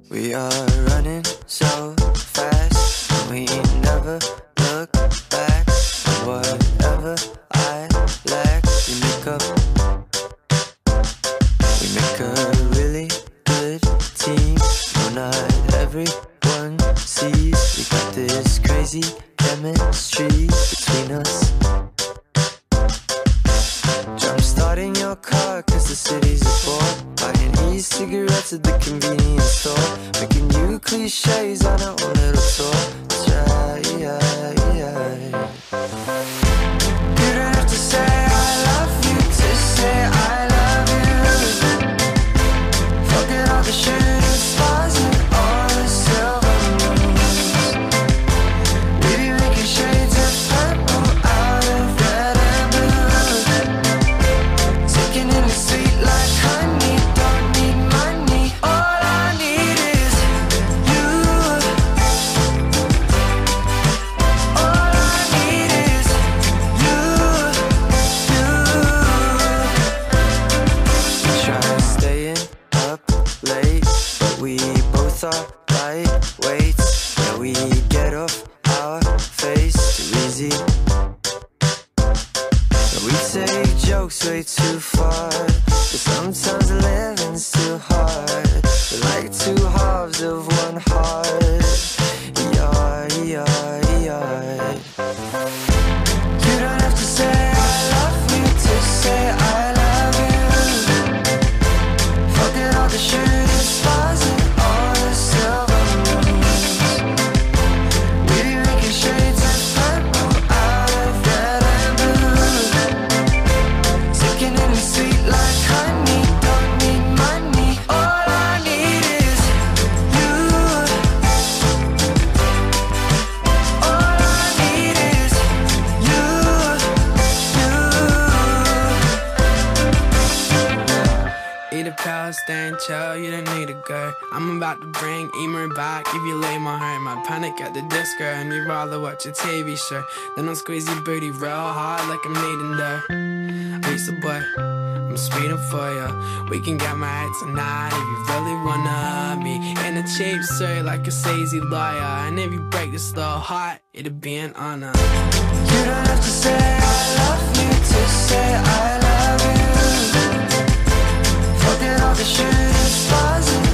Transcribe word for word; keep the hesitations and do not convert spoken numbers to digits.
We are running so fast, and we never look back. And whatever I lack, we make up. We make a really good team. No, not everyone sees we got this crazy chemistry between us. Jump starting your car cause the city's a bore. Buying e-cigarettes at the convenience store. Making new cliches on our own little tour. That's right, yeah, yeah. You don't have to say I love you to say I love you. Forget all the shooting stars and all the silver moons. We be making shades of purple out of red and blue. Taking in the sweet like honey. Don't need money. All I need is you. All I need is you. You. We try staying up late, but we both are lightweights. Yeah, we get off our face too easy. And we take jokes way too far, but sometimes the living's too hard. We're like two halves of one heart. Yeah, yeah, yeah. You don't have to say I love you to say I love you. Forget all the shooting stars and all the silver moons. We be making shades of purple out of red and blue. Taking in the sweet like honey. Don't need money. All I need is you. All I need is you. You. Eat a pal, stay and chill, you don't need to go. I'm about to bring emo back if you leave my home. I panic at the disco and you'd rather watch a T V show. Then I'll squeeze your booty real hard like I'm needing dough. Lisa boy, I'm speeding for ya. We can get married tonight if you really wanna be in a cheap suit like a sleazy lawyer. And if you break this little heart, it'd be an honor. You don't have to say I love you to say I love you. Forget all the shooting stars and